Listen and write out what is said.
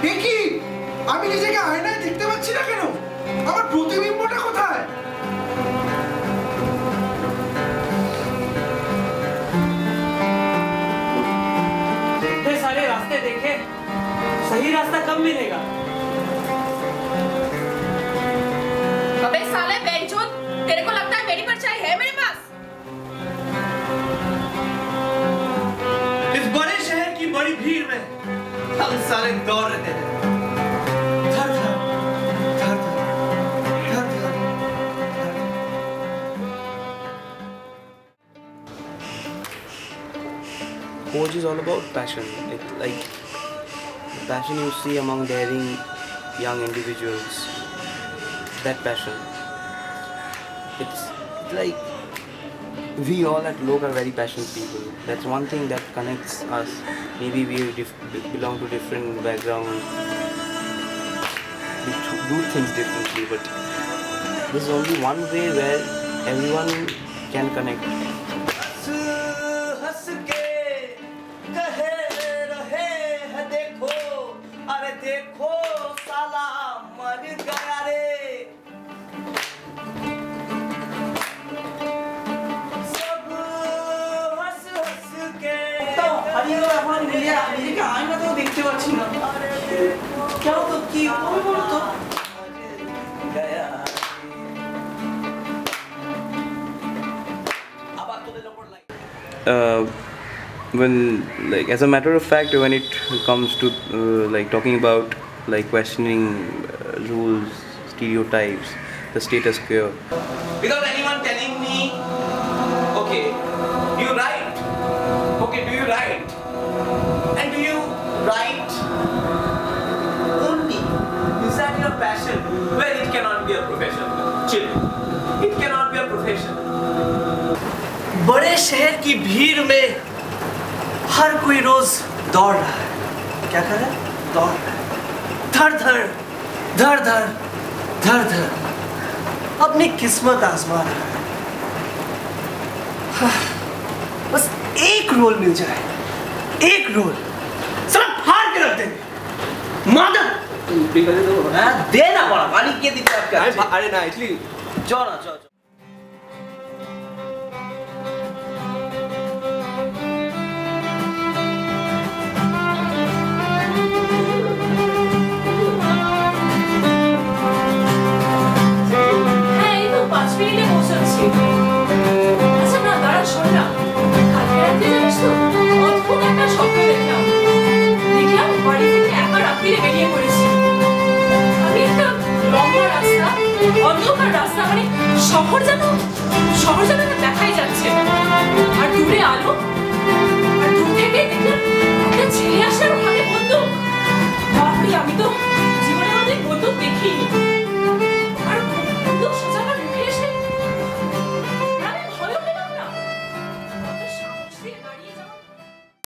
কি আমি নিজেকে আয়নায় দেখতে পাচ্ছি না কেন? আমার প্রতিবিম্বটা কোথায়? इतने सारे रास्ते देखे, सही रास्ता कब मिलेगा? अबे साले बेंचोद, तेरे को लगता है मेरी परछाई है मेरे पास? इस बड़े शहर की बड़ी भीड़ में हम सारे दौड़ रहे हैं। Coach is all about passion. It's like the passion you see among daring young individuals. That passion. It's like we all at Lok are very passionate people. That's one thing that connects us. Maybe we belong to different backgrounds. We do things differently, but this is only one way where everyone can connect. देखो साला मर गया रे, सब हंस हंस के तो हरियो এখন নিজেকে আয়নাতেও দেখতে পাচ্ছি না। কেন তো কি বলো তো? गया When, like, as a matter of fact, when it comes to like talking about like questioning rules, stereotypes, the status quo, without anyone telling me, okay, do you write? Okay, do you write? And do you write only? Is that your passion? Well, it cannot be a profession. Chill. It cannot be a profession. बड़े शहर की भीड़ में हर कोई रोज दौड़ रहा है। क्या कर रहा है? दौड़ रहा है। धड़ धड़ धड़ धड़ धड़ धड़ अपनी किस्मत आजमा रहा है। बस एक रोल मिल जाए, एक रोल सब फाड़ के रख देंगे। मादर देना पड़ा पानी के दिन आपका। अरे ना इसलिए जाओ ना जाओ। আচ্ছা না দাঁড়া শোন না, কালকে রাতে জানিস তো অদ্ভুত একটা স্বপ্ন দেখলাম বাড়ি থেকে একা রাত্রিরে বেরিয়ে পড়েছি। আমি একটা লম্বা রাস্তা, অন্ধকার রাস্তা, মানে শহর যেন দেখাই যাচ্ছে আর দূরে আলো